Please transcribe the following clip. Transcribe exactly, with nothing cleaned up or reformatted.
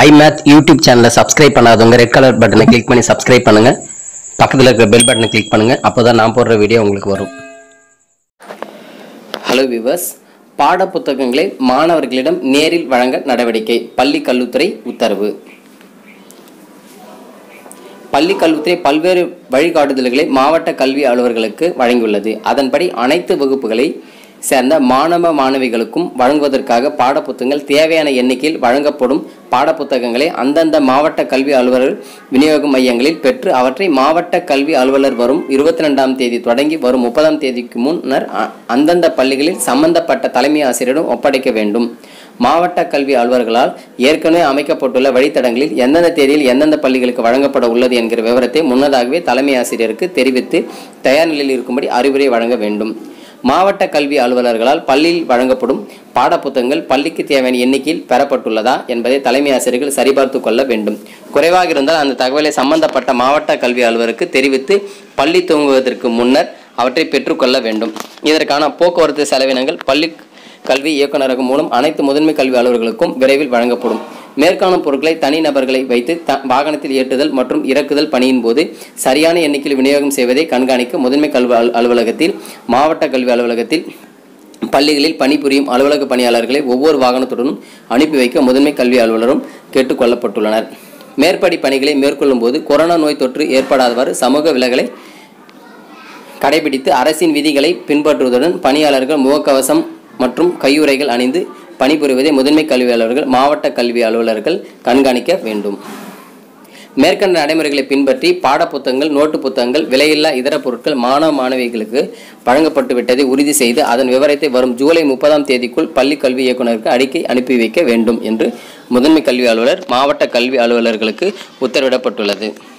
iMath YouTube சேனலை subscribe பண்ணாதவங்க red colour பட்டனை கிளிக் பண்ணி சப்ஸ்கிரைப் பண்ணுங்க. பக்கத்தில் இருக்கிற பெல் பட்டனை கிளிக் பண்ணுங்க. அப்போதான் நான் போடுற வீடியோ உங்களுக்கு வரும். ஹலோ வியூவர்ஸ், பாட புத்தகங்களை மாணவர்களிடம் நேரில் வழங்க நடவடிக்கை. பள்ளி கல்வித்துறை உத்தரவு. பள்ளி கல்வித்துறை பல்வேறு வழிகாட்டுதல்களை மாவட்ட கல்வி அலுவலர்களுக்கு வழங்கியுள்ளது. அதன்படி அனைத்து வகுப்புகளை சேர்ந்த மாணவ மாணவிகளுக்கும் வழங்குவதற்காக பாடப்புத்தகங்கள் தேவையான எண்ணிக்கையில் வழங்கப்படும் பாடப்புத்தகங்களை அந்தந்த மாவட்ட கல்வி அலுவலர் விநியோக மையங்களில் பெற்று அவற்றை மாவட்ட கல்வி அலுவலர் வரும் இருபத்தி ரெண்டாம் தேதி தொடங்கி வரும் முப்பதாம் தேதிக்கு முன்னர் அந்தந்த பள்ளிகளில் சம்பந்தப்பட்ட தலைமை ஆசிரியரிடம் ஒப்படைக்க வேண்டும். மாவட்ட கல்வி அலுவலர்களால் ஏற்கனவே அமைக்கப்பட்டுள்ள வழித்தடங்களில் எந்தெந்த தேதியில் எந்தெந்த பள்ளிகளுக்கு வழங்கப்பட உள்ளது என்கிற விவரத்தை முன்னதாகவே தலைமை ஆசிரியருக்கு தெரிவித்து தயார் நிலையில் இருக்கும்படி அறிவுரை வழங்க வேண்டும். மாவட்ட கல்வி அலுவலர்களால் பள்ளியில் வழங்கப்படும் பாடப்புத்தகங்கள் பள்ளிக்கு தேவையான எண்ணிக்கையில் பெறப்பட்டுள்ளதா என்பதை தலைமை ஆசிரியர்கள் சரிபார்த்து கொள்ள வேண்டும். குறைவாக இருந்தால் அந்த தகவலை சம்பந்தப்பட்ட மாவட்ட கல்வி அலுவலருக்கு தெரிவித்து பள்ளி துவங்குவதற்கு முன்னர் அவற்றை பெற்றுக்கொள்ள வேண்டும். இதற்கான போக்குவரத்து செலவினங்கள் பள்ளி கல்வி இயக்குநரகம் மூலம் அனைத்து முதன்மை கல்வி அலுவலர்களுக்கும் விரைவில் வழங்கப்படும். மேற்காணும் பொருட்களை தனிநபர்களை வைத்து த வாகனத்தில் ஏற்றுதல் மற்றும் இறக்குதல் பணியின் போது சரியான எண்ணிக்கையில் விநியோகம் செய்வதை கண்காணிக்க முதன்மை கல்வி அலுவலகத்தில் மாவட்ட கல்வி அலுவலகத்தில் பள்ளிகளில் பணிபுரியும் அலுவலக பணியாளர்களை ஒவ்வொரு வாகனத்துடனும் அனுப்பி வைக்க முதன்மை கல்வி அலுவலரும் கேட்டுக்கொள்ளப்பட்டுள்ளனர். மேற்படி பணிகளை மேற்கொள்ளும் போது கொரோனா நோய் தொற்று ஏற்படாதவாறு சமூக விலகலை கடைபிடித்து அரசின் விதிகளை பின்பற்றுவதுடன் பணியாளர்கள் முகக்கவசம் மற்றும் கையுறைகள் அணிந்து பணிபுரிவதை முதன்மை கல்வி அலுவலர்கள் மாவட்ட கல்வி அலுவலர்கள் கண்காணிக்க வேண்டும். மேற்கண்ட நடைமுறைகளை பின்பற்றி பாடப்புத்தகங்கள், நோட்டு புத்தகங்கள், விலையில்லா இதர பொருட்கள் மாணவ மாணவிகளுக்கு வழங்கப்பட்டு விட்டதை உறுதி செய்து அதன் விவரத்தை வரும் ஜூலை முப்பதாம் தேதிக்குள் பள்ளி கல்வி இயக்குநருக்கு அறிக்கை அனுப்பி வைக்க வேண்டும் என்று முதன்மை கல்வி அலுவலர் மாவட்ட கல்வி அலுவலர்களுக்கு உத்தரவிடப்பட்டுள்ளது.